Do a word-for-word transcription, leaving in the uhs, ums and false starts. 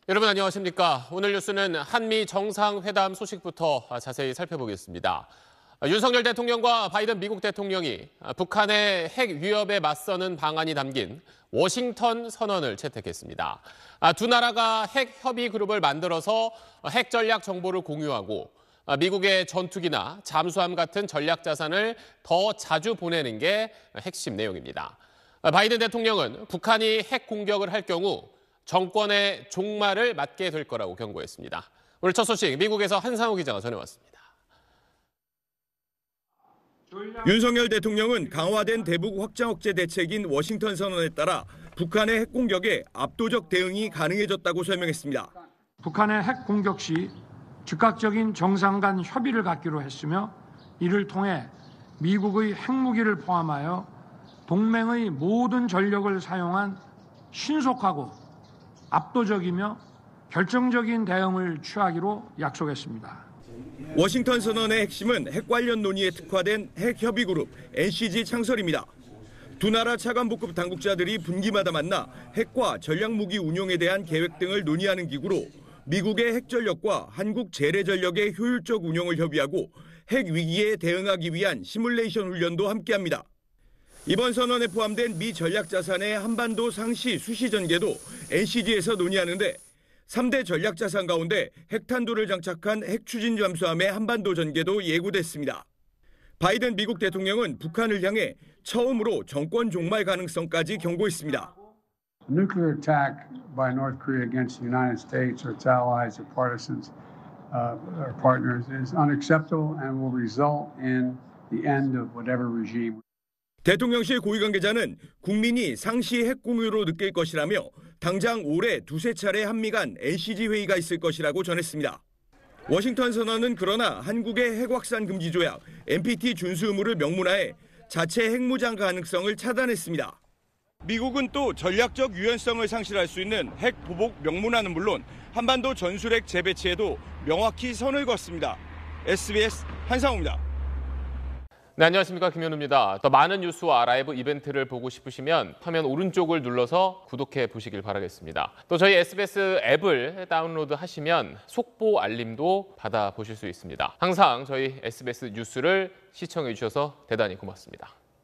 여러분 안녕하십니까? 오늘 뉴스는 한미 정상회담 소식부터 자세히 살펴보겠습니다. 윤석열 대통령과 바이든 미국 대통령이 북한의 핵 위협에 맞서는 방안이 담긴 워싱턴 선언을 채택했습니다. 두 나라가 핵 협의 그룹을 만들어서 핵 전략 정보를 공유하고 미국의 전투기나 잠수함 같은 전략 자산을 더 자주 보내는 게 핵심 내용입니다. 바이든 대통령은 북한이 핵 공격을 할 경우 정권의 종말을 맞게 될 거라고 경고했습니다. 오늘 첫 소식 미국에서 한상우 기자가 전해왔습니다. 윤석열 대통령은 강화된 대북 확장 억제 대책인 워싱턴 선언에 따라 북한의 핵 공격에 압도적 대응이 가능해졌다고 설명했습니다. 북한의 핵 공격 시 즉각적인 정상 간 협의를 갖기로 했으며 이를 통해 미국의 핵무기를 포함하여 동맹의 모든 전력을 사용한 신속하고 압도적이며 결정적인 대응을 취하기로 약속했습니다. 워싱턴 선언의 핵심은 핵 관련 논의에 특화된 핵협의그룹 엔씨지 창설입니다. 두 나라 차관복급 당국자들이 분기마다 만나 핵과 전략무기 운용에 대한 계획 등을 논의하는 기구로 미국의 핵전력과 한국 재래전력의 효율적 운용을 협의하고 핵 위기에 대응하기 위한 시뮬레이션 훈련도 함께합니다. 이번 선언에 포함된 미 전략자산의 한반도 상시 수시 전개도 엔씨지에서 논의하는데 삼 대 전략자산 가운데 핵탄두를 장착한 핵추진 잠수함의 한반도 전개도 예고됐습니다. 바이든 미국 대통령은 북한을 향해 처음으로 정권 종말 가능성까지 경고했습니다. Nuclear attack by North Korea against the United States or its allies or partisans uh, or partners is unacceptable and will result in the end of whatever regime. 대통령실 고위 관계자는 국민이 상시 핵 공유로 느낄 것이라며 당장 올해 두세 차례 한미 간 엔씨지 회의가 있을 것이라고 전했습니다. 워싱턴 선언은 그러나 한국의 핵 확산 금지 조약 엔피티 준수 의무를 명문화해 자체 핵무장 가능성을 차단했습니다. 미국은 또 전략적 유연성을 상실할 수 있는 핵 보복 명문화는 물론 한반도 전술핵 재배치에도 명확히 선을 그었습니다. 에스비에스 한상우입니다. 네, 안녕하십니까. 김현우입니다. 더 많은 뉴스와 라이브 이벤트를 보고 싶으시면 화면 오른쪽을 눌러서 구독해 보시길 바라겠습니다. 또 저희 에스비에스 앱을 다운로드 하시면 속보 알림도 받아보실 수 있습니다. 항상 저희 에스비에스 뉴스를 시청해 주셔서 대단히 고맙습니다.